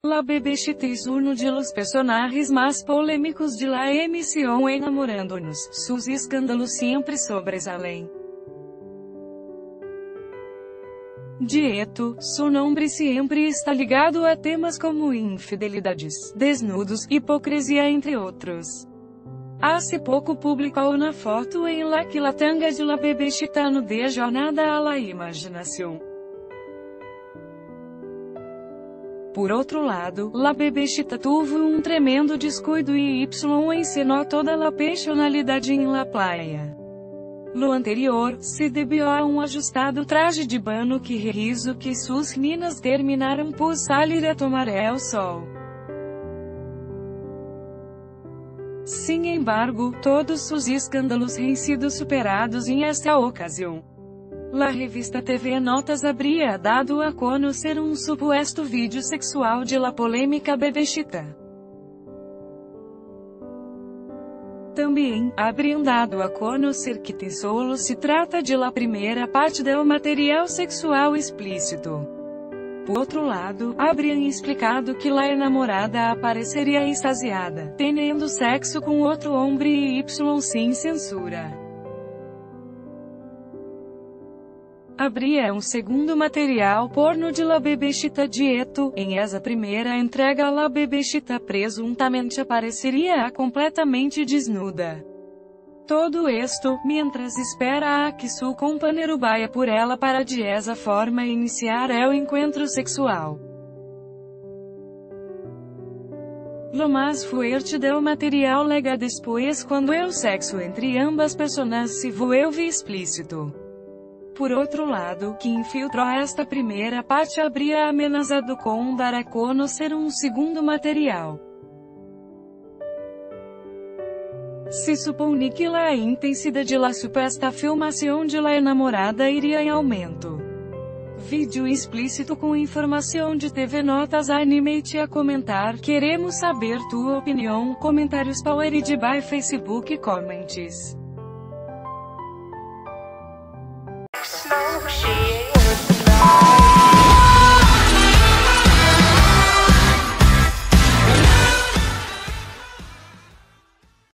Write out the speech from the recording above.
La bebês uno de los personajes más polêmicos de la emisión enamorándonos, sus escândalos sempre sobresalen. Dieto, su nombre siempre está ligado a temas como infidelidades, desnudos, hipocrisia entre outros. Hace pouco publicou una foto en la que la tanga de la bebêsta no de jornada a la imaginación. Por outro lado, la bebêsta tuvo um tremendo descuido e ensinou toda a personalidade em la playa. Lo anterior se debió a um ajustado traje de banho que hizo que sus ninas terminaram por salir a tomar el sol. Sin embargo, todos sus escândalos han sido superados em esta ocasião. La revista TV Notas habría dado a conocer un supuesto vídeo sexual de la polêmica bebêsta. Também habrían dado a conocer que tan solo se trata de la primeira parte del material sexual explícito. Por outro lado, habrían explicado que la enamorada aparecería extasiada, teniendo sexo com outro hombre e sem censura. Habría um segundo material porno de la bebêsta Dieto, em essa primeira entrega la bebêsta presuntamente aparecería completamente desnuda. Todo esto, mientras espera a que su companheiro vaya por ela para de essa forma iniciar el encuentro sexual. Lo más fuerte del material lega después quando el sexo entre ambas personas se vuelve explícito. Por outro lado, quem filtrou esta primeira parte habría amenazado com dar a conocer um segundo material. Se supone que la intensidade de la supuesta filmação de la enamorada iria em aumento. Vídeo explícito com informação de TV Notas. Anime-te a comentar. Queremos saber tua opinião. Comentários Powered by Facebook Comments.